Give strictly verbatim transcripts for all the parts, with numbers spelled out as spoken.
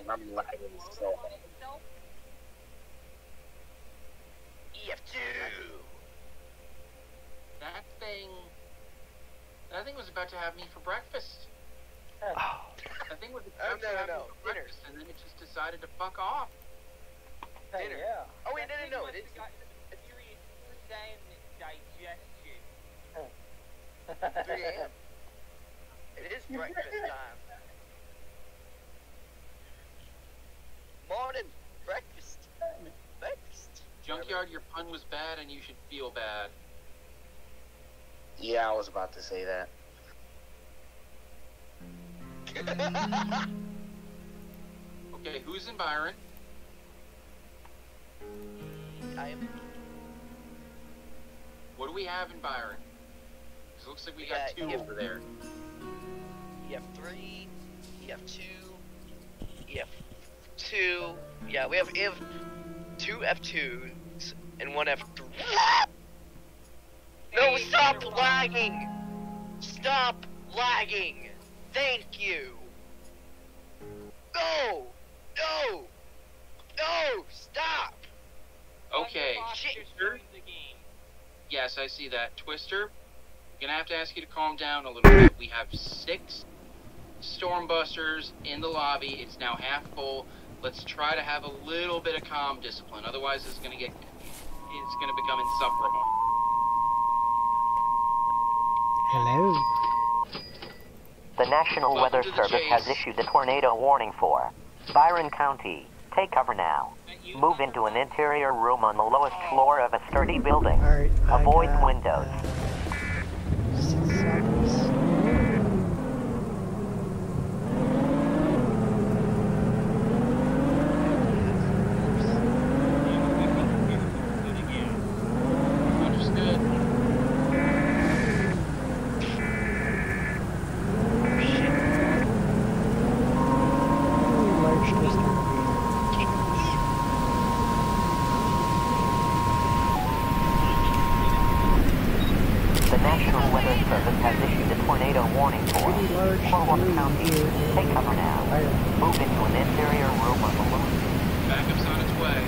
Damn, I'm lagging so hard. E F two! That thing... That thing was about to have me for breakfast. Oh. That thing was Oh, about no, to no, have no. me for breakfast, and then it just decided to fuck off. Hey, Dinner. yeah. Oh, wait, no, no, no. It is... three A M It is breakfast time. Morning. Breakfast. Breakfast. Junkyard, your pun was bad, and you should feel bad. Yeah, I was about to say that. Okay, who's in Byron? I am... What do we have in Byron? Because it looks like we, We got, got two E F over there. E F three, E F two, E F two. Yeah, we have, we have two F twos and one F three. No, stop lagging! Stop lagging! Thank you! No! No! No! Stop! Okay. Shit. Yes, I see that. Twister, I'm gonna have to ask you to calm down a little bit. We have six Stormbusters in the lobby. It's now half full. Let's try to have a little bit of calm discipline. Otherwise, it's gonna get, it's gonna become insufferable. Hello. The National Welcome Weather to the Service chase. has issued a tornado warning for Byron County. Take cover now. Move into an interior room on the lowest floor of a sturdy building. Alright, I Avoid got, windows. uh, six seconds. Understood. Large twister. The National Weather Service has issued a tornado warning for Pretty large Cornwall blue County. here. Take cover now. Fire. Move into an interior room on the lowest. Backup's on its way.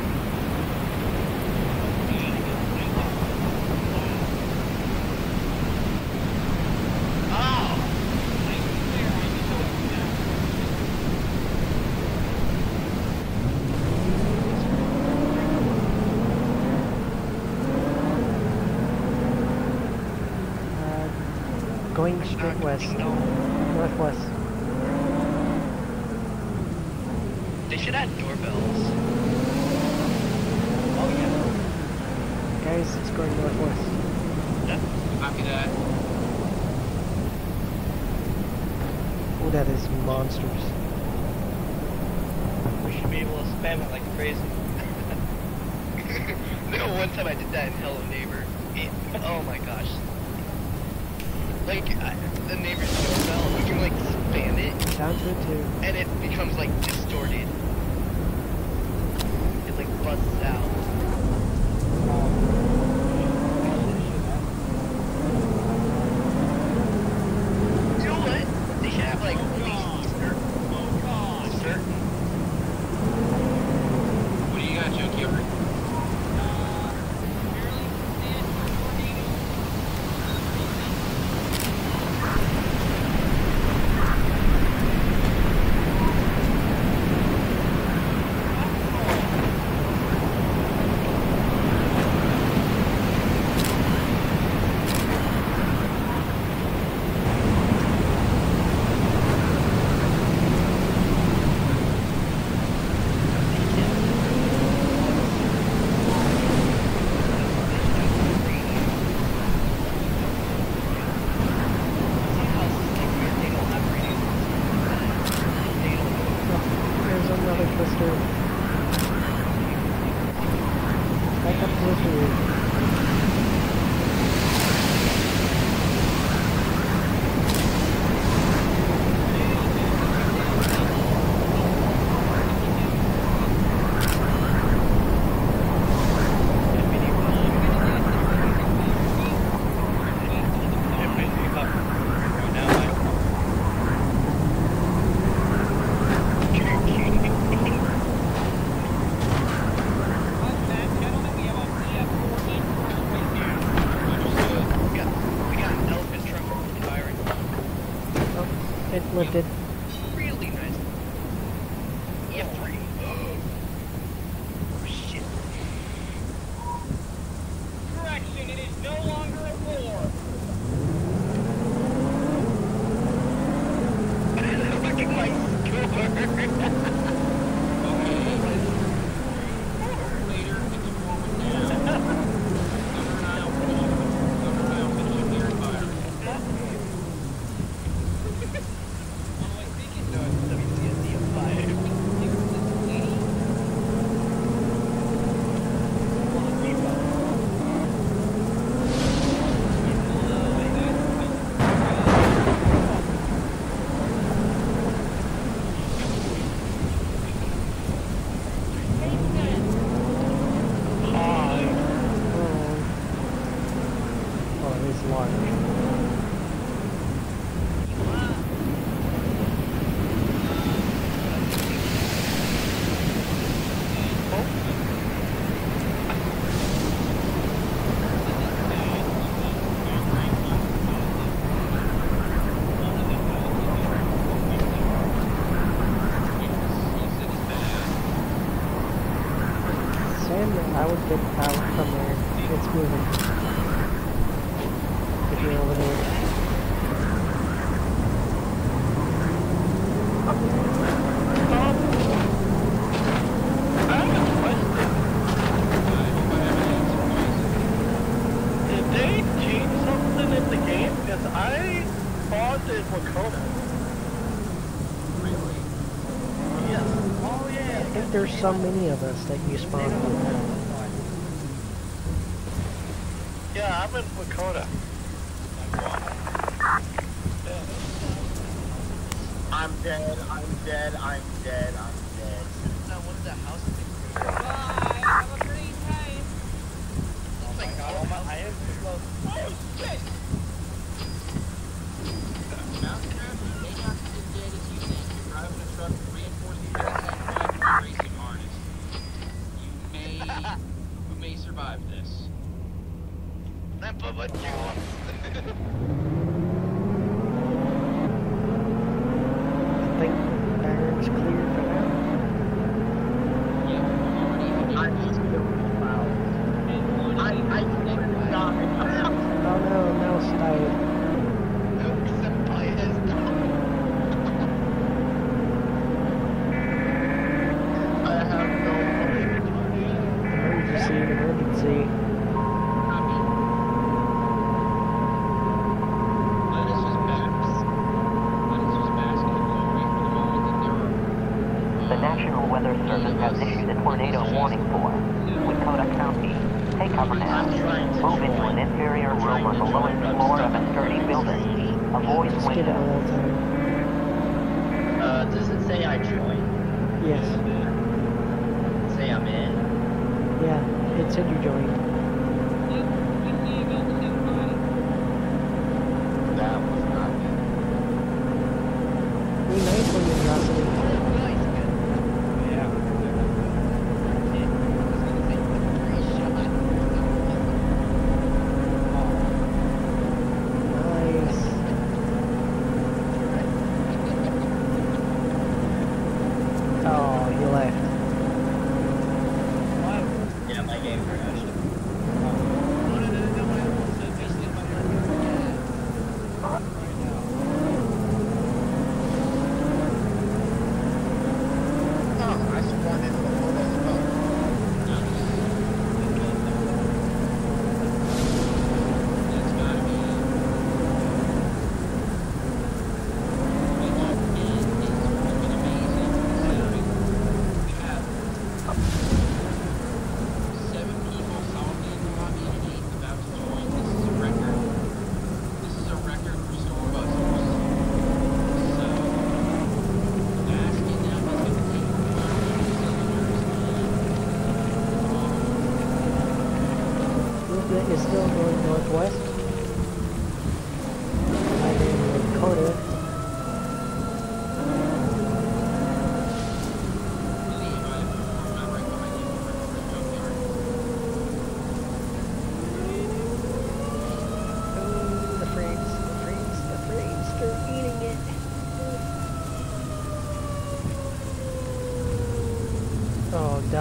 Uh, going straight west. Northwest. They should add doorbells. Oh, yeah. Guys, it's going northwest. Copy that. Oh, that is monsters. We should be able to spam it like crazy. No, one time I did that in Hello Neighbor. It, oh my gosh. Like, I, the neighbor's doorbell, you can like spam it, Down to it too. and it becomes like distorted. It like busts out. You know what? They should have like at least certain. certain. What do you got, Junkyard? It lifted. Really nice. E F three. Oh shit. Correction, it is no longer a four. Look at my score. Later, it's forward now. Governor and I'll finish it. Governor and I'll finish it here in Byron. No, it's W C S D of five. Oh, it is large. Sam, I would get out from there. It's moving. If you're over there. Did they change something in the game? Because I spawned in Wakota. Really? Yes. Oh yeah. I think there's so many of us that you spawn with. Yeah, I'm in Wakota. I'm dead, I'm dead, I'm dead, I'm dead. Now, what is that house thing? Oh my god, all my iron is low. Oh shit! Mousetrap may not be as dead as you think. You're driving a truck with reinforced five racing harness. You may, you may survive this. Grandpa, what you want? I think Byron's clear for now. Yeah, you already have I'm just still wow. I, I forgot. Oh no, mouse died. No, Senpai has died. I have no Emergency, emergency. copy. Let us just bask. Let us just bask in the glory for the moment that there are. The National Weather Service has issued a tornado warning for Wakota County. Take cover now. Move into an interior room on the lowest floor of a sturdy building. Avoid Just give it a windows. little time. Uh, does it say I joined? Yes. Say I'm in? Yeah, it said you joined. That was not me. We nice luminosity. Nice, good. Yeah. Nice. Oh, you left. Yeah, my game crashed.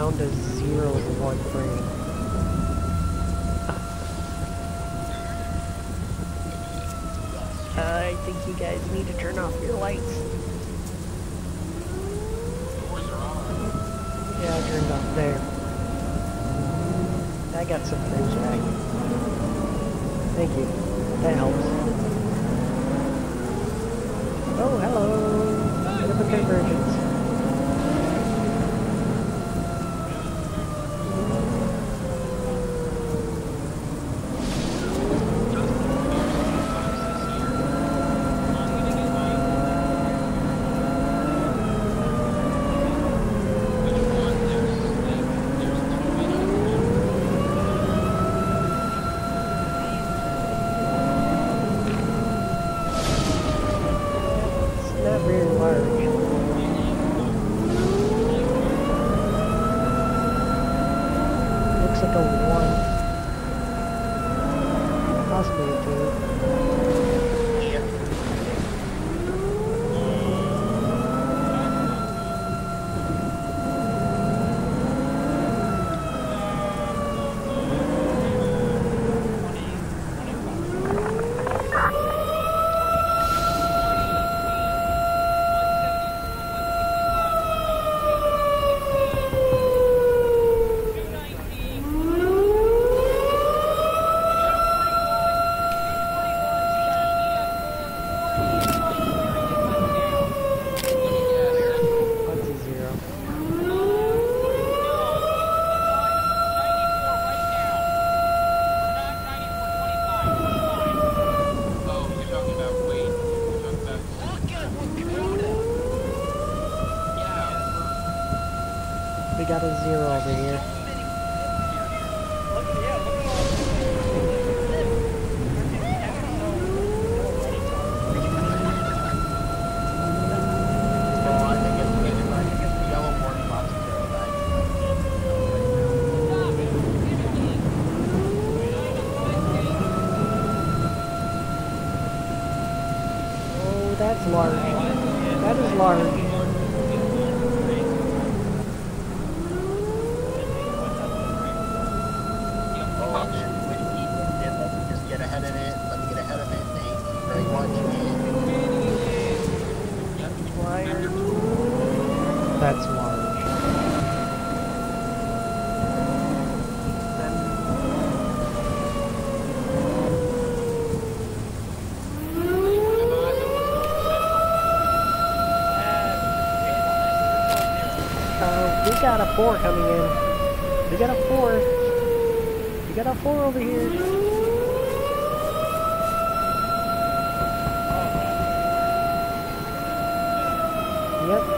down to zero in one frame. I think you guys need to turn off your lights. Doors are on. Yeah, I turned off there. I got some frames back. Thank you. That helps. Oh, hello. Bit of a convergence. Got a zero over here. Oh, that's large. That is large. That's large. Uh, we got a four coming in. We got a four. We got a four over here. Yep.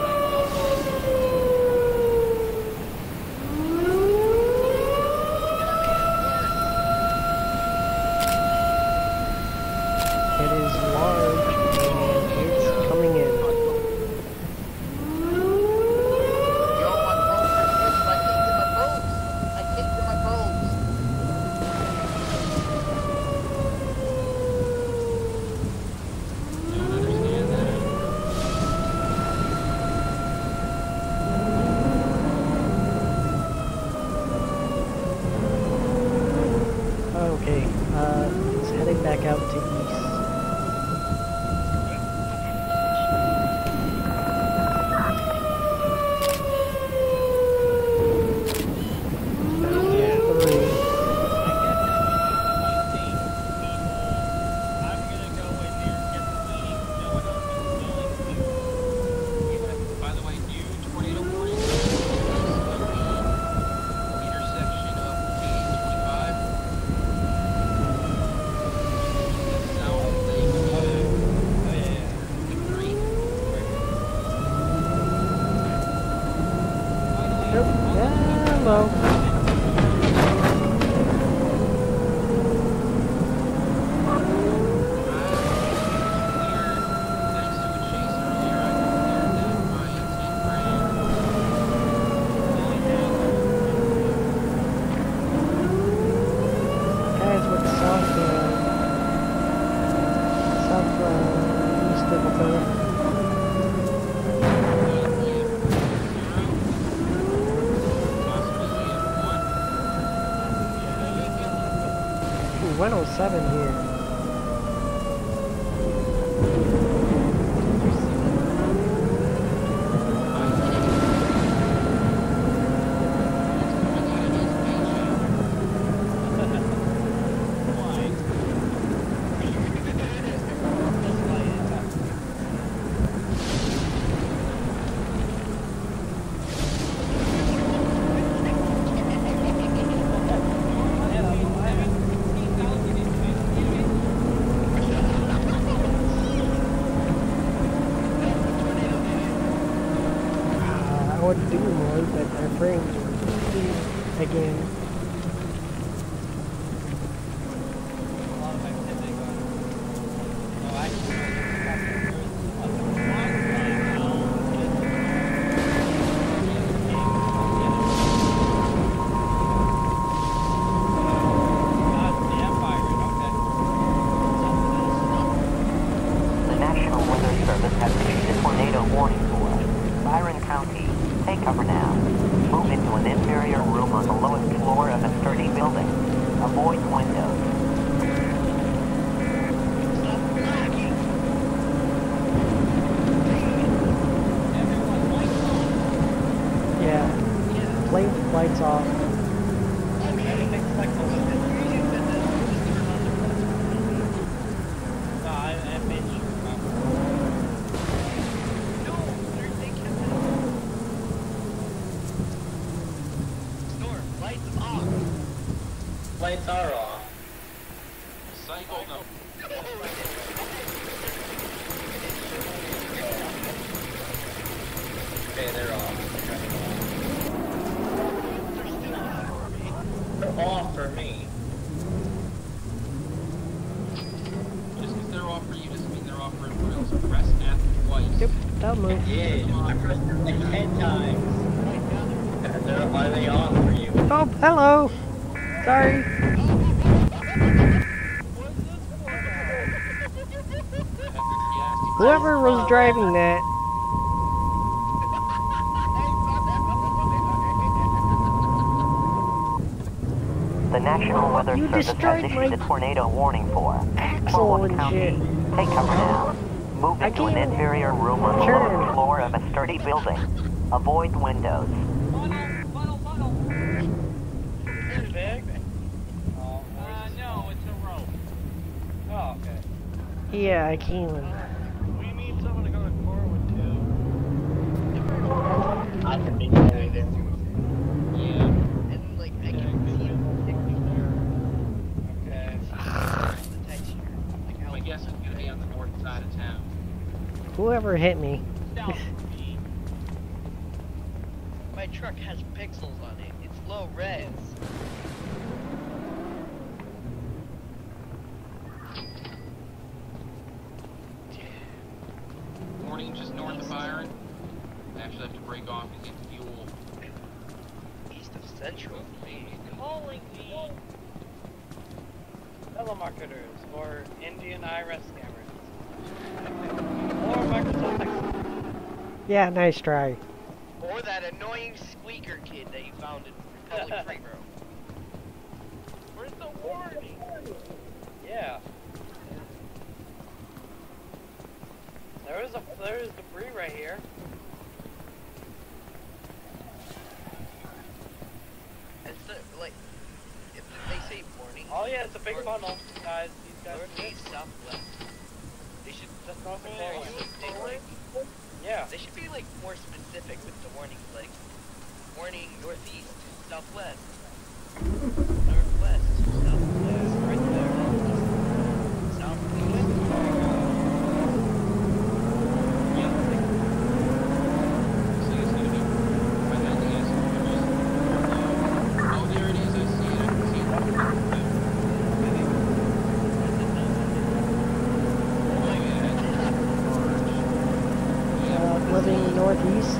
Okay, uh, it's heading back out to east. Hello. Guys, what's south, uh, south, uh, east of Wakota? one oh seven here. Do more, but our frames were again. The National Weather Service has issued a tornado warning for Byron County. Take cover now. Move into an interior room on the lowest floor of a sturdy building. Avoid windows. Yeah. Plane lights off. Lights are off. Cycle, no. Okay, they're off. They're off for me. Just because they're off for you doesn't mean they're off for everyone else. Press F twice. Yep, that'll move. Yeah, I pressed it like ten times. They're, why are they off for you? Oh, hello! Sorry. Whoever was driving that. The National Weather You Service has destroyed issued my a tornado warning for axle Plymouth and County. shit. Take cover now. Move I into an can't interior room on the turn. lowest floor of a sturdy building. Avoid windows. Big? Oh, uh, no, it's a rope. Oh, okay. Yeah, I can't even. We need someone to go to Corwood too. I can be there. Yeah. And like I can see him Okay. the texture. Like how My guess is going to be on the north side of town. Whoever hit me. my truck has pixels on it. It's low res. Morning, just north of Byron. I actually have to break off and get fuel. East of Central for me. Calling me telemarketers or Indian I R S scammers. Or Microsoft Excel. Yeah, nice try. Or that annoying squeaker kid that you found in Public Free Roam. Where's the warning? Yeah. There is a there is debris right here. It's the, like, if they say warning. Oh yeah, it's a big funnel, guys. These guys. Northeast, southwest. They should. Just north of They, Corwin. they, like, Yeah. they should be like more specific with the warnings, like warning northeast, southwest, northwest, southwest, right there, southeast. Yeah. So it's gonna be by that thing is just oh there it is, I see it, I can see it. Uh, living northeast.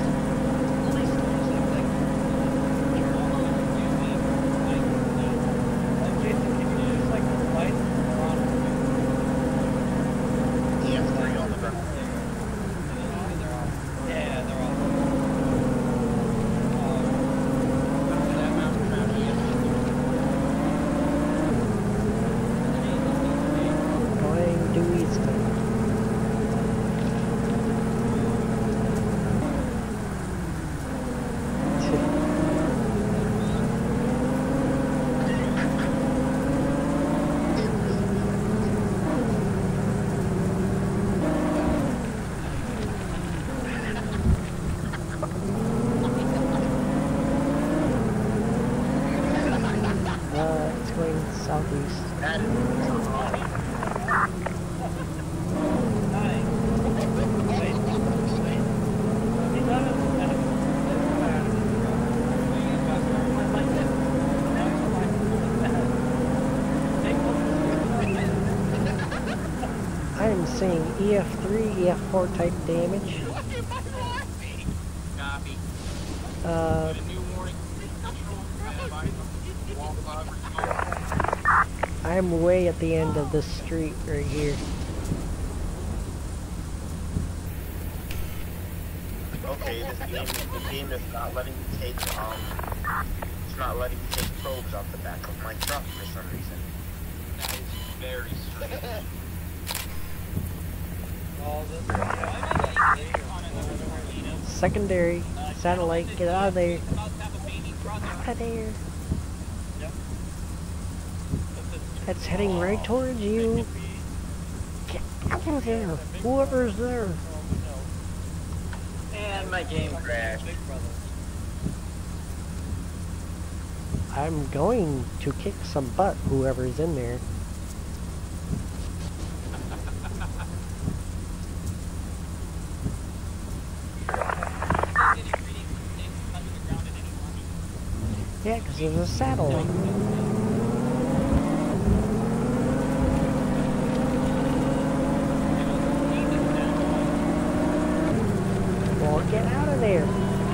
that is I'm seeing E F three, E F four type damage. Copy. Uh, Got a new warning. Wall cloud response. I'm way at the end of this street right here. okay. This game, the game is not letting me take um, it's not letting me take probes off the back of my truck for some reason. That is very strange. Secondary, satellite, get out of there. Out of there. That's heading right towards you. Get out of there. Whoever's there. And my game crashed. I'm going to kick some butt, whoever's in there. Yeah, because there's a satellite. Well, get out of there.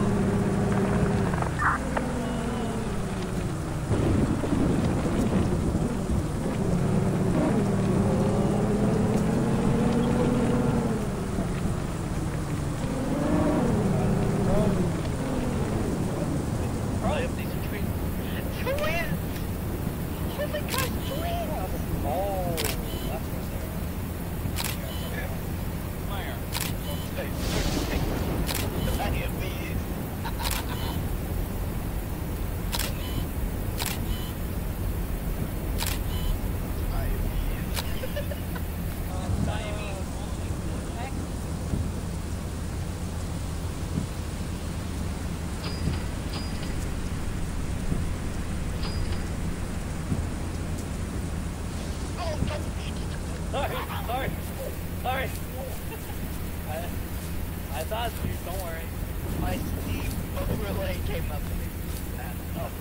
Sorry, sorry, sorry. I, I thought you, don't worry. My Steam overlay came up and it oh.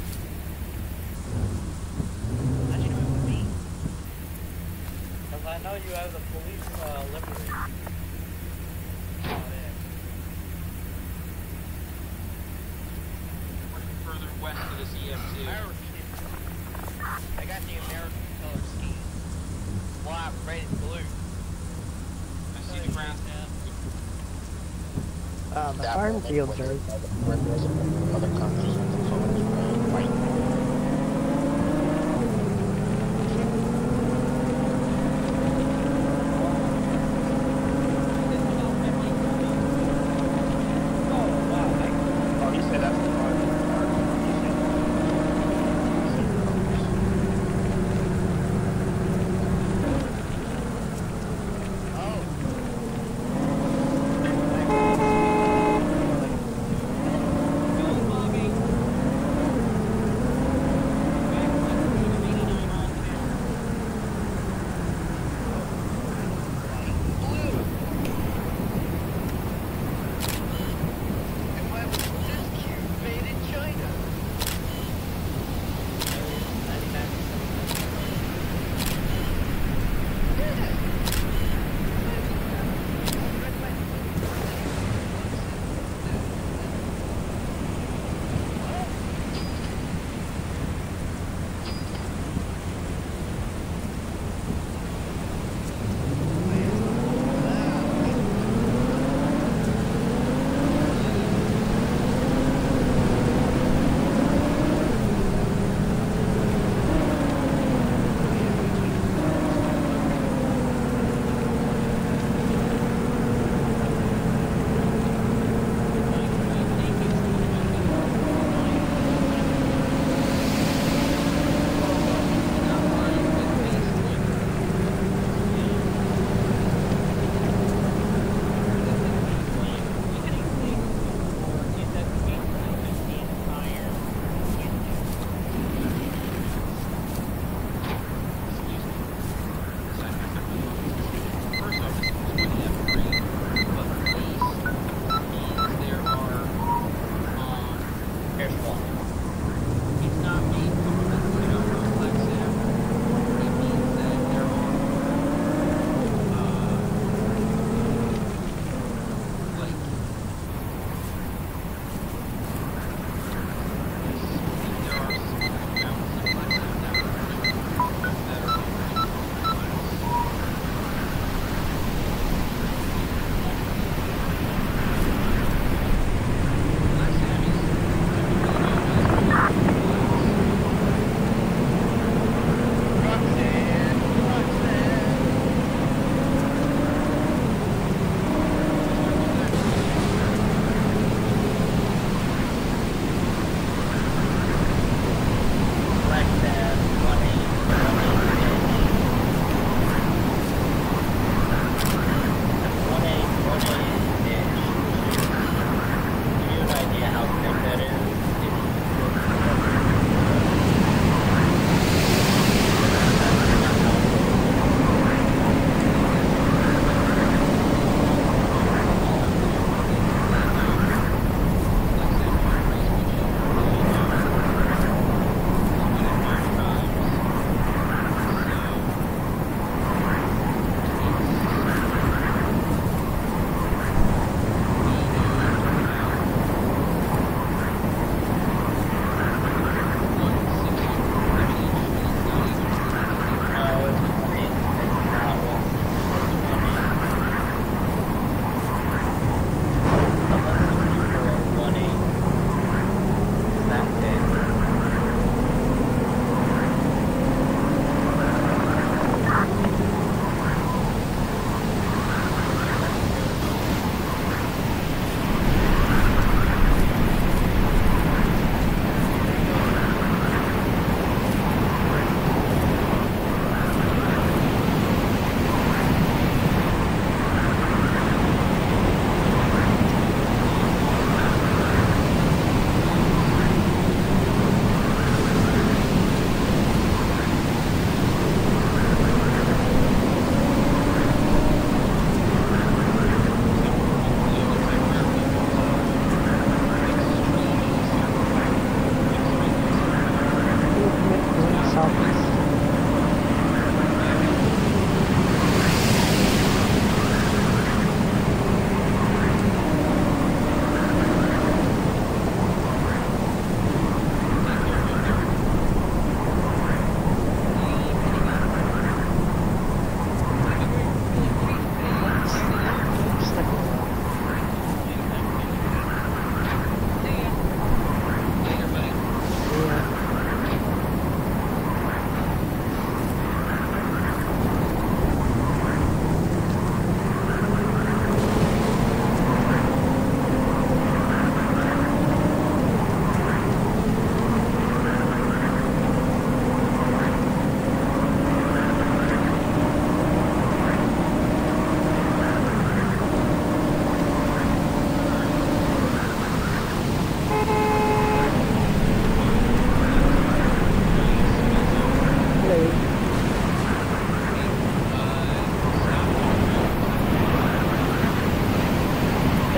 How'd you know it was me? Because I know you have the police uh, livery. Working further west of this E F two. I got the American color scheme. White, red, and blue. I see the ground. Uh, the farm fields are... Other countries with the colors red, white.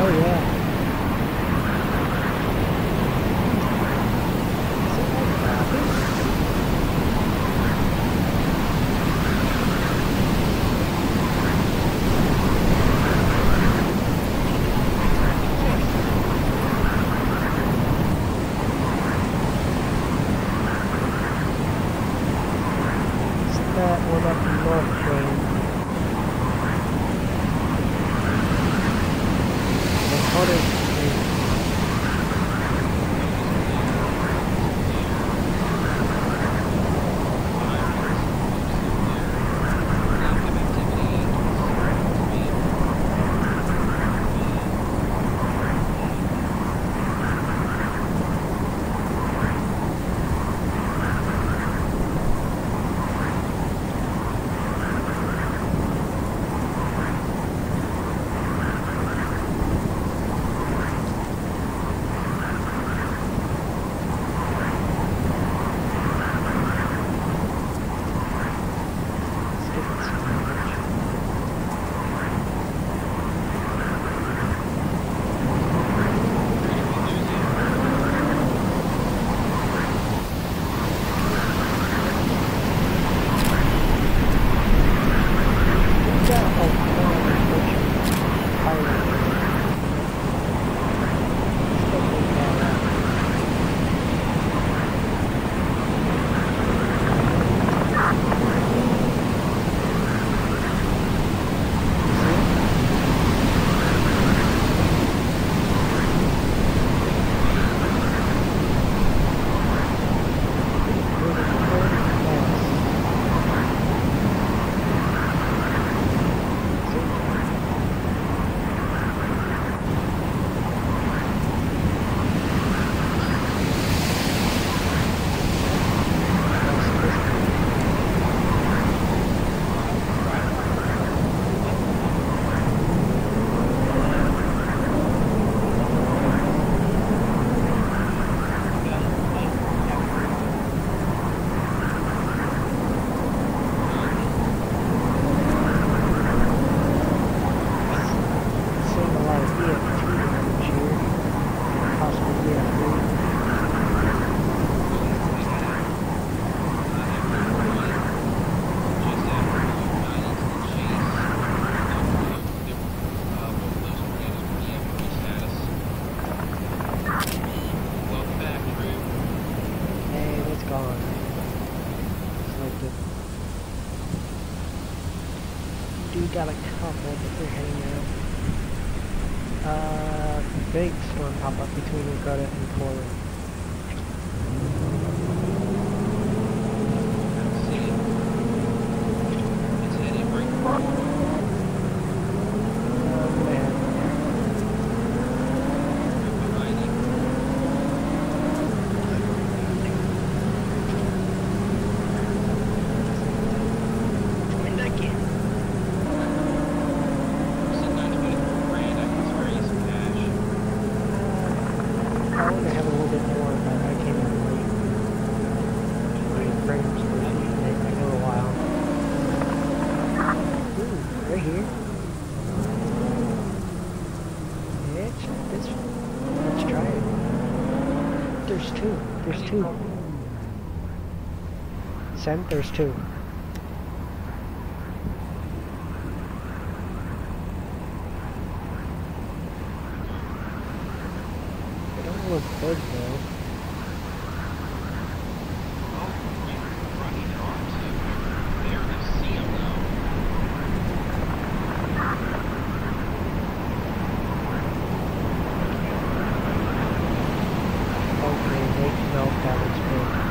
Oh yeah. That one up north train. Wakota train. Got a couple, but they're heading out. Uh, big storm pop up between Wakota and Portland. It's heading right forward. Oh man. Behind you. Coming back in. I want to have a little bit more, but I came in late. My frames were they take a little while. Ooh, right here. Let's try this one. Let's try it. There's two. There's two. Send, there's two. Look good though. Oh, we're running onto. There to see them though. Okay, they know that is good.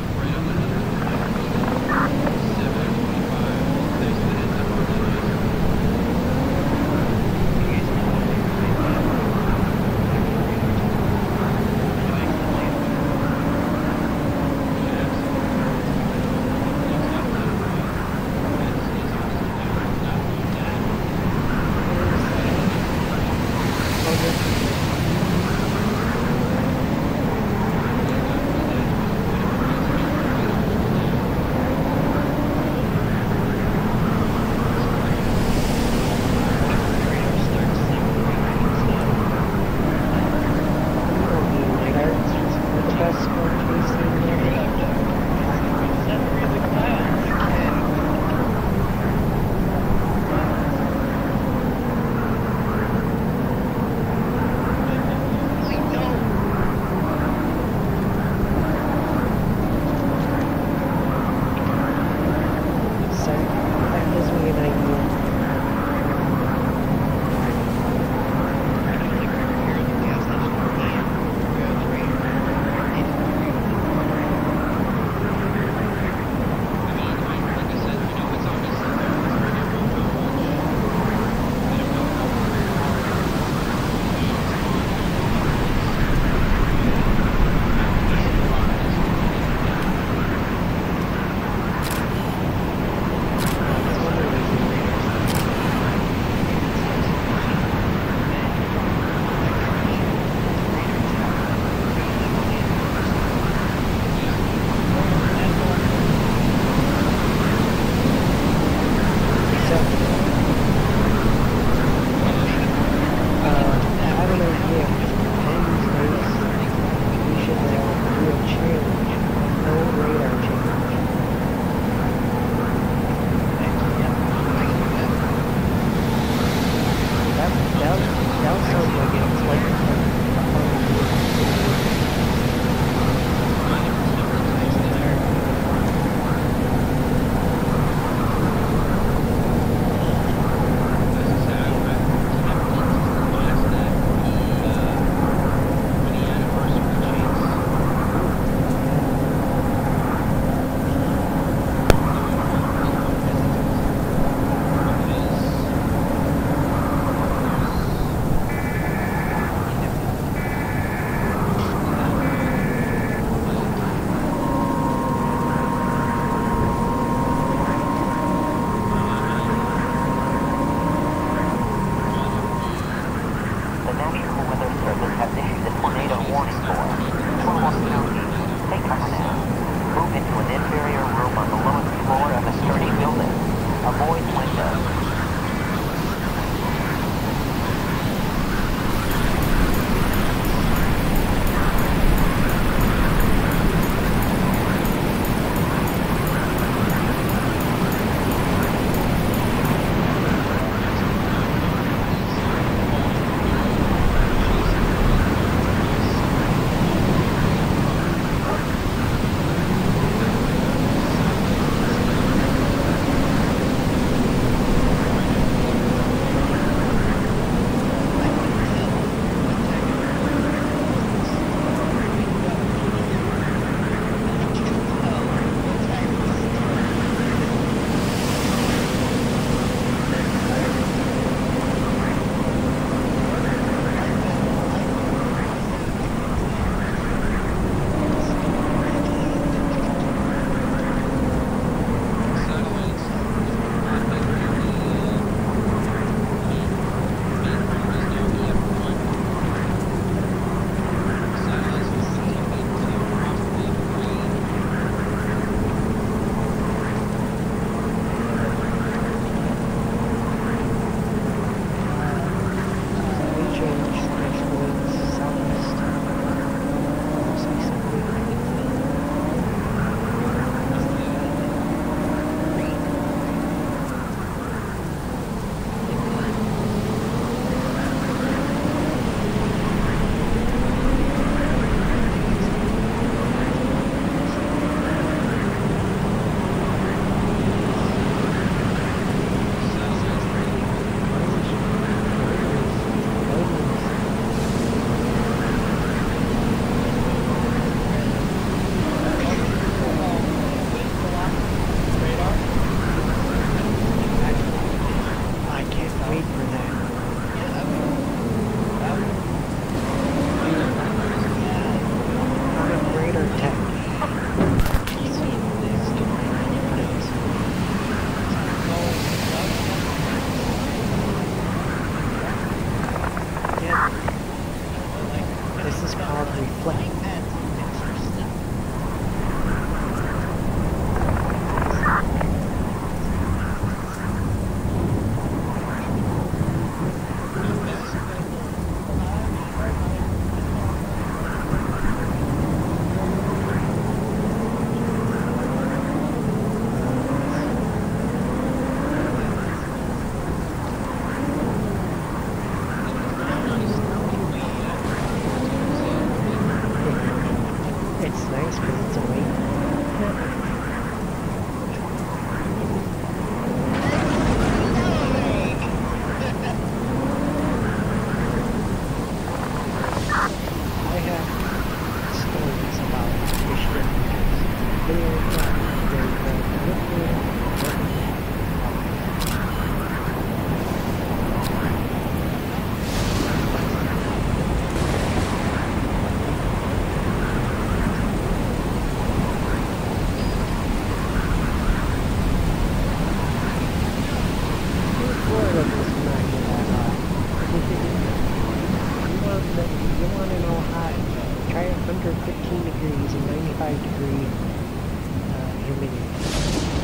seven twenty-five. There's the heads up on the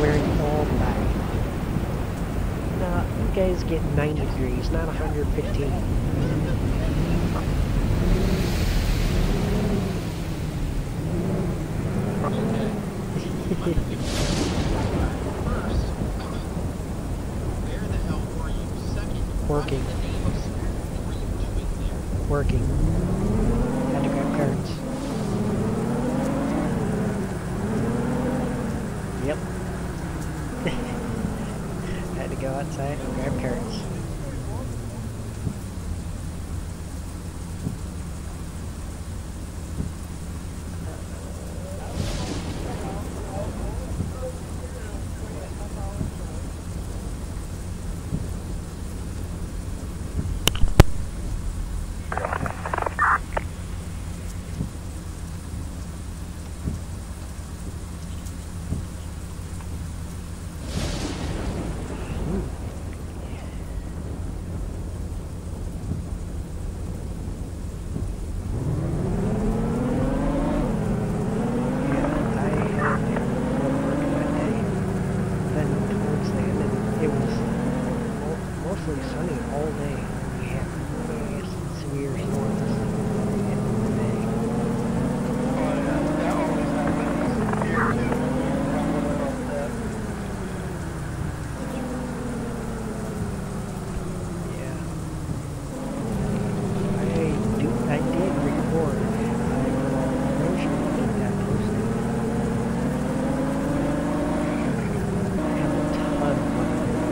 wearing all black. Nah, you guys get nine degrees, not one hundred fifteen. Where the hell were you? Second. Working. What in the name of spirit were you doing there? Working. Had to grab cards. Yep. Had to go outside and grab cards. Sunny all day. We had really severe storms at the end of the day. Oh yeah, that always happens here too. Yeah. I do. I did record. I emotionally did that posting. I have a ton of fun.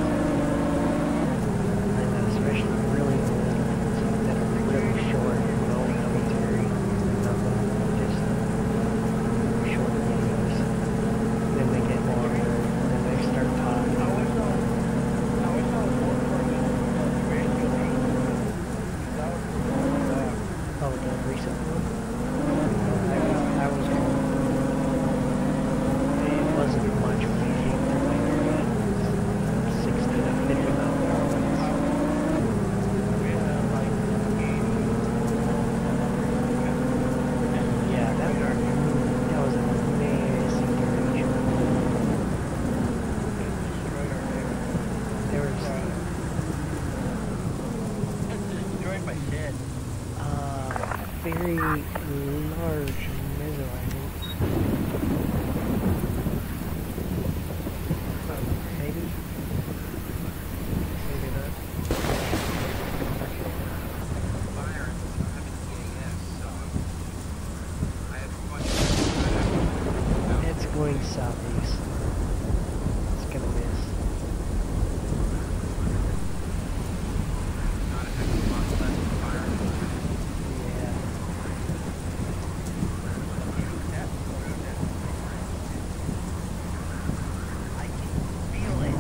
Especially really old ones that are really short and no commentary, nothing, just short videos. Then they get longer, and then they start talking. I wish I was, I wish I was more for the radio. That was really bad. Oh, the recent one? I was, I was home. It wasn't much when I came through my area. It was sixty to fifty miles per hour. Yeah, that, that was an amazing duration. There was Destroyed my shed. uh, very large missile, I think. Maybe? Maybe not. Fire, I'm having E A S, so I have a bunch of It's going southeast. It's gonna miss. not a heck of a lot less fire. Yeah. I can feel it.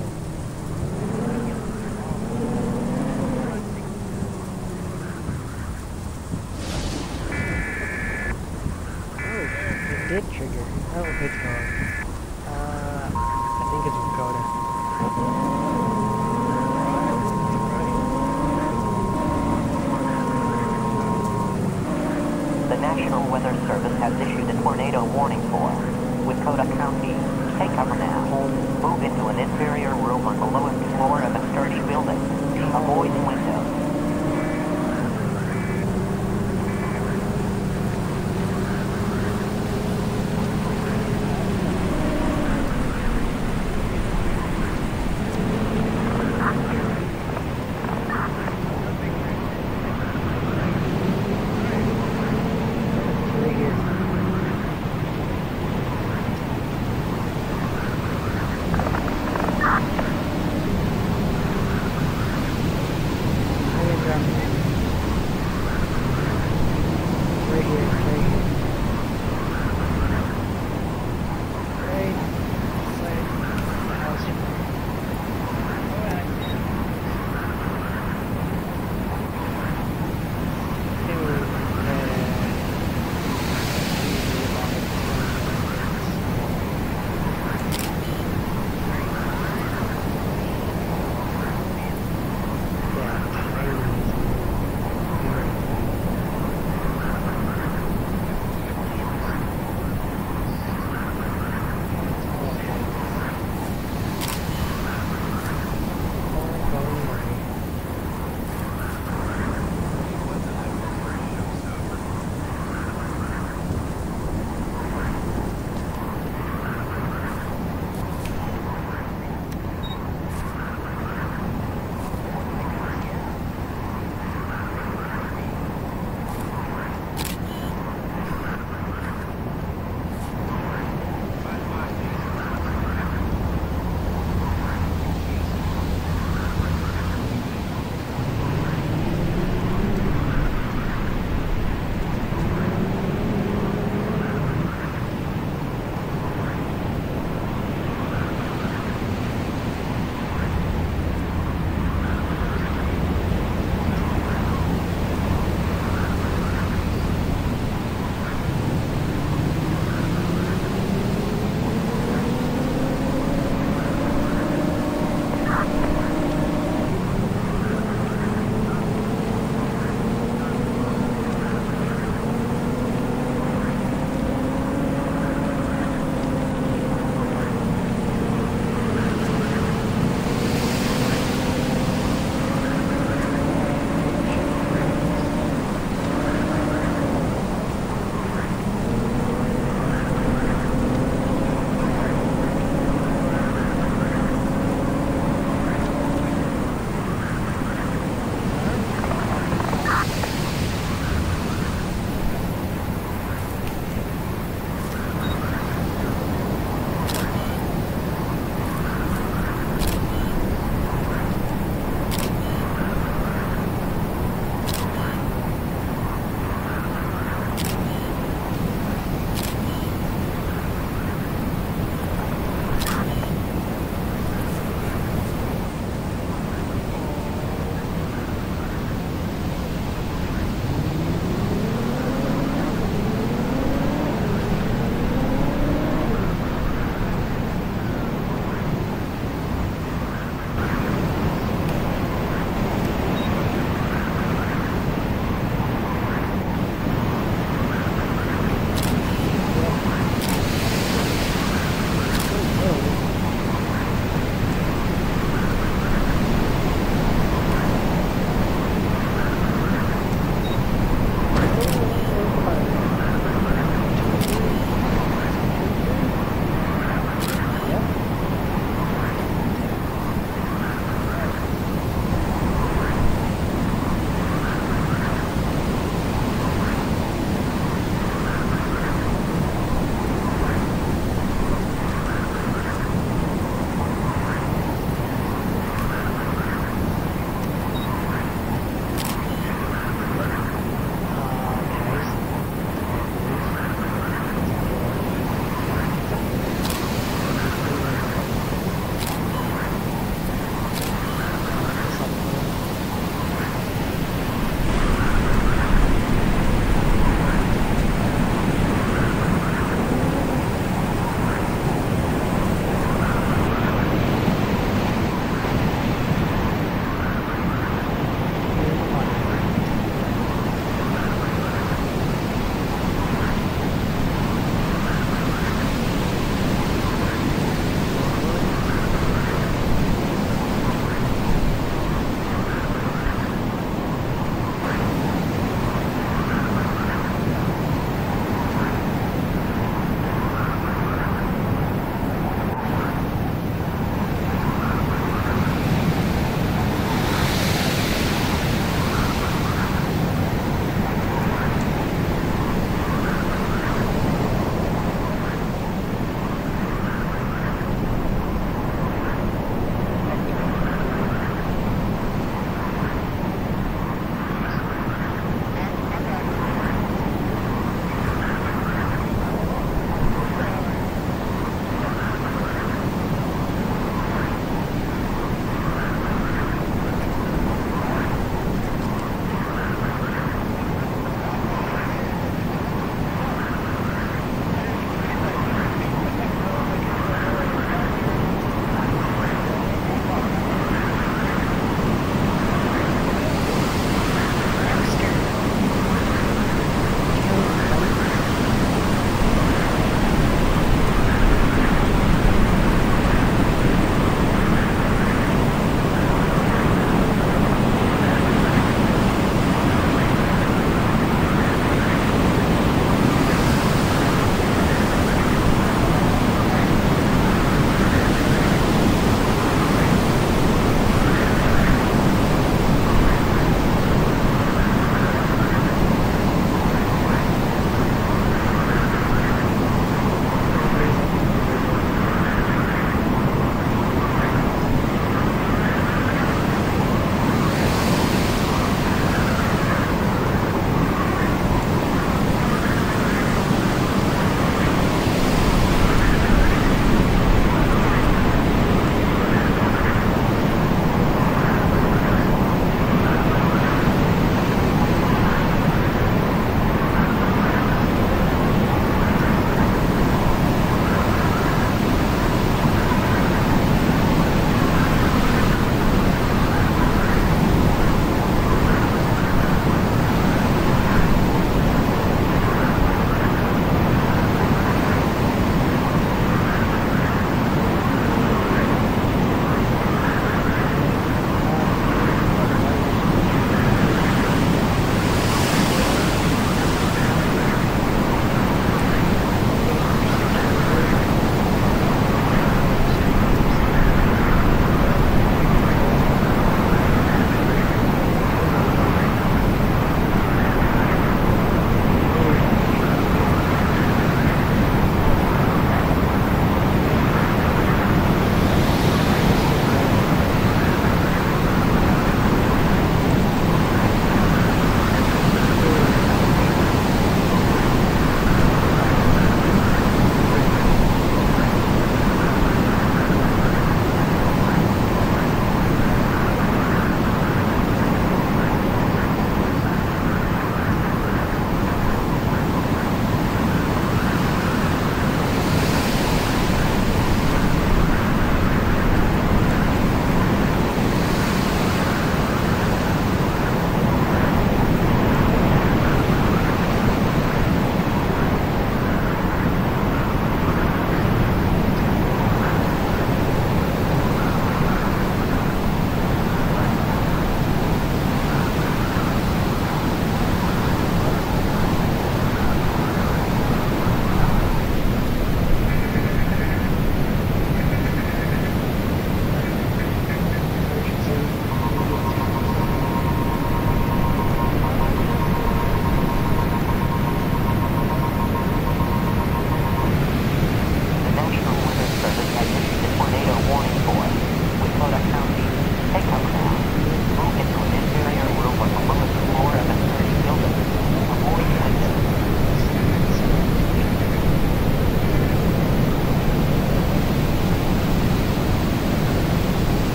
Oh, it did trigger. Oh, it's gone. Uh, I think it's Wakota. The National Weather Service has issued a tornado warning for Wakota County. Take cover now. Move into an inferior room on the lowest floor of